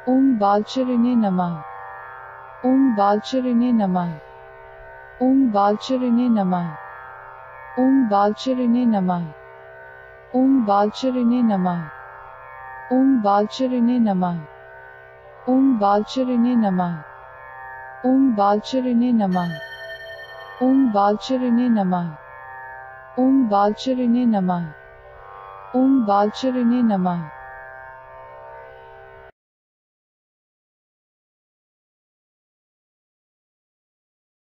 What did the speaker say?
ओम बालचरिणे नमः। ओम बालचरिणे नमः। ओम बालचरिणे नमः। ओम बालचरिणे नमः। ओम बालचरिणे नमः। ओम बालचरिणे नमः। ओम बालचरिणे नमः। ओम बालचरिणे नमः। ओम बालचरिणे नमः। ओम बालचरिणे नमः। ओम बालचरिणे नमः।